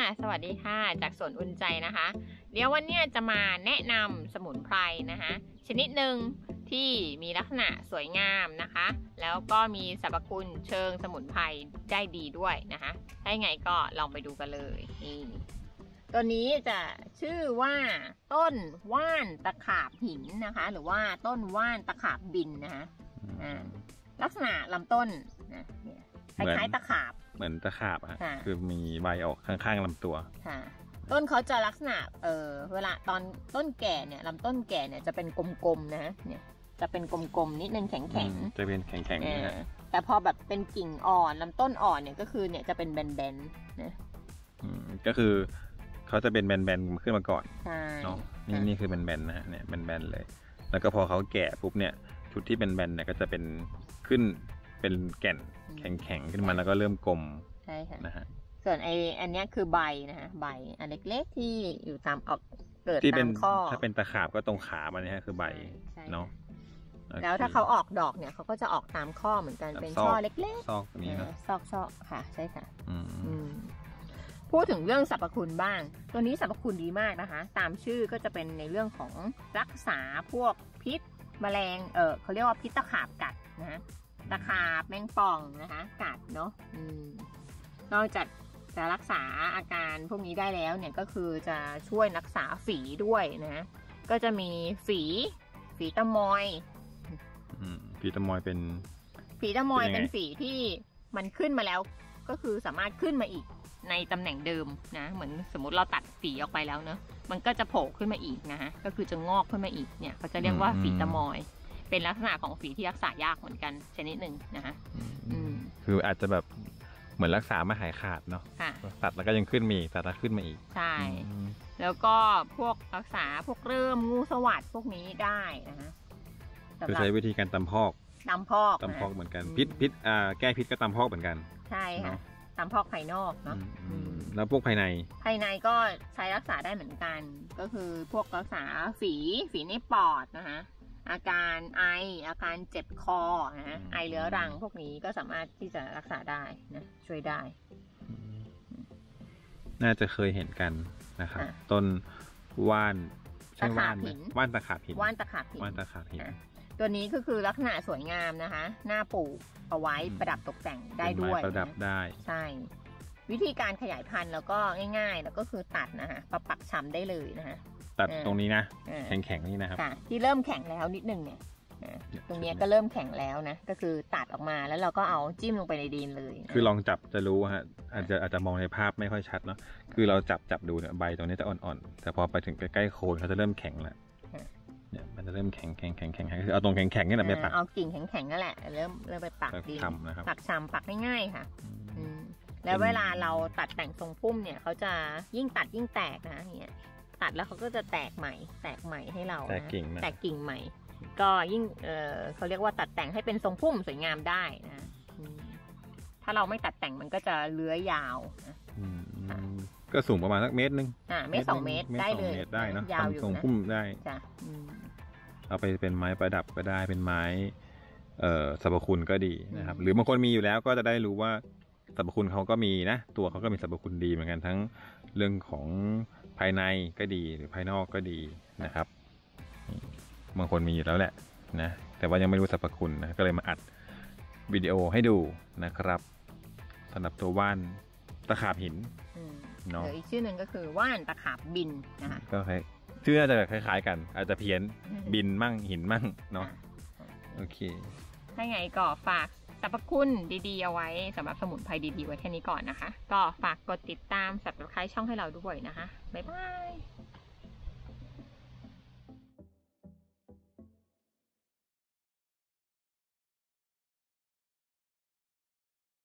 สวัสดีค่ะจากสวนอุ่นใจนะคะเดี๋ยววันนี้จะมาแนะนำสมุนไพรนะคะชนิดหนึ่งที่มีลักษณะสวยงามนะคะแล้วก็มีสรรพคุณเชิงสมุนไพรได้ดีด้วยนะคะถ้าอย่างไงก็ลองไปดูกันเลยนี่ตัวนี้จะชื่อว่าต้นว่านตะขาบหินนะคะหรือว่าต้นว่านตะขาบบินนะคะลักษณะลำต้นนะคล้ายๆตะขาบเหมือนตะขาบอะคือมีใบออกข้างๆลำตัวค่ะต้นเขาจะลักษณะเวลาตอนต้นแก่เนี่ยลำต้นแก่เนี่ยจะเป็นกลมๆนะเนี่ยจะเป็นกลมๆนิดนึงแข็งๆจะเป็นแข็งๆนะแต่พอแบบเป็นกิ่งอ่อนลำต้นอ่อนเนี่ยก็คือเนี่ยจะเป็นแบนๆนะก็คือเขาจะเป็นแบนๆขึ้นมาก่อนเนาะนี่คือแบนๆนะฮะเนี่ยแบนๆเลยแล้วก็พอเขาแก่ปุ๊บเนี่ยชุดที่เป็นแบนเนี่ยก็จะเป็นขึ้นเป็นแก่นแข็งๆขึ้นมาแล้วก็เริ่มกลมใช่ค่ะนะฮะส่วนอันนี้คือใบนะฮะใบอันเล็กๆที่อยู่ตามออกเกิดตามข้อถ้าเป็นตะขาบก็ตรงขามันนี่ฮะคือใบเนาะแล้วถ้าเขาออกดอกเนี่ยเขาก็จะออกตามข้อเหมือนกันเป็นช่อเล็กๆซอกนี้นะซอกค่ะใช่ค่ะพูดถึงเรื่องสรรพคุณบ้างตัวนี้สรรพคุณดีมากนะคะตามชื่อก็จะเป็นในเรื่องของรักษาพวกพิษแมลงเขาเรียกว่าพิษตะขาบกัดนะฮะตะขาบแมงป่องนะคะกัดเนาะนอกจากจะรักษาอาการพวกนี้ได้แล้วเนี่ยก็คือจะช่วยรักษาฝีด้วยนะก็จะมีฝีตะมอยฝีตะมอยเป็นฝีที่มันขึ้นมาแล้วก็คือสามารถขึ้นมาอีกในตำแหน่งเดิมนะเหมือนสมมติเราตัดฝีออกไปแล้วเนอะมันก็จะโผล่ขึ้นมาอีกนะฮะก็คือจะงอกขึ้นมาอีกเนี่ยเขาจะเรียกว่าฝีตะมอยเป็นลักษณะของฝีที่รักษายากเหมือนกันชนิดหนึ่งนะคะคืออาจจะแบบเหมือนรักษาไม่หายขาดเนาะตัดแล้วก็ยังขึ้นมีตัดแล้วขึ้นมาอีกใช่แล้วก็พวกรักษาพวกเริ่มงูสวัสดพวกนี้ได้นะคะคือใช้วิธีการตำพอกเหมือนกันพิษแก้พิษก็ตำพอกเหมือนกันใช่ค่ะตำพอกภายนอกเนาะแล้วพวกภายในก็ใช้รักษาได้เหมือนกันก็คือพวกรักษาฝีในปอดนะคะอาการไออาการเจ็บคอนะไอเรื้อรังพวกนี้ก็สามารถที่จะรักษาได้นะช่วยได้น่าจะเคยเห็นกันนะครับต้นว่านตะขาบหินว่านตะขาบหินตัวนี้ก็คือลักษณะสวยงามนะคะหน้าปลูกเอาไว้ประดับตกแต่งได้ด้วยประดับได้ใช่วิธีการขยายพันธุ์แล้วก็ง่ายๆแล้วก็คือตัดนะคะปักชำได้เลยนะคะตัดตรงนี้นะแข็งๆนี่นะครับที่เริ่มแข็งแล้วนิดนึงเนี่ยตรงนี้ก็เริ่มแข็งแล้วนะก็คือตัดออกมาแล้วเราก็เอาจิ้มลงไปในดินเลยคือลองจับจะรู้ฮะอาจจะมองในภาพไม่ค่อยชัดเนาะคือเราจับดูเนี่ยใบตรงนี้จะอ่อนๆแต่พอไปถึงใกล้ๆโคนเขาจะเริ่มแข็งแล้วเนี่ยมันจะเริ่มแข็งคือเอาตรงแข็งๆนี่แหละไปปักเอากิ่งแข็งๆนั่นแหละเริ่มไปปักดินปักชำปักง่ายๆค่ะแล้วเวลาเราตัดแต่งทรงพุ่มเนี่ยเขาจะยิ่งตัดยิ่งแตกนะเนี่ยตัดแล้วเขาก็จะแตกใหม่ให้เราแตกกิ่งใหม่ก็ยิ่งเขาเรียกว่าตัดแต่งให้เป็นทรงพุ่มสวยงามได้นะถ้าเราไม่ตัดแต่งมันก็จะเลื้อยยาวก็สูงประมาณสักเมตรนึงเมตร2 เมตรได้เลยได้เนาะทำทรงพุ่มได้เอาไปเป็นไม้ประดับก็ได้เป็นไม้สรรพคุณก็ดีนะครับหรือบางคนมีอยู่แล้วก็จะได้รู้ว่าสรรพคุณเขาก็มีนะตัวเขาก็มีสรรพคุณดีเหมือนกันทั้งเรื่องของภายในก็ดีหรือภายนอกก็ดีนะครับบางคนมีอยู่แล้วแหละนะแต่ว่ายังไม่รู้สรรพคุณนะก็เลยมาอัดวิดีโอให้ดูนะครับสำหรับตัวว่านตะขาบหินเนาะอีกชื่อหนึ่งก็คือว่านตะขาบบินนะคะก็ชื่อน่าจะคล้ายๆกันอาจจะเพี้ยนบินมั่งหินมั่งเนาะโอเคถ้าไงก็ฝากสรรพคุณดีๆเอาไว้สำหรับสมุนไพรดีๆไว้แค่นี้ก่อนนะคะก็ฝากกดติดตาม Subscribe ช่องให้เราด้วยนะคะบ๊ายบาย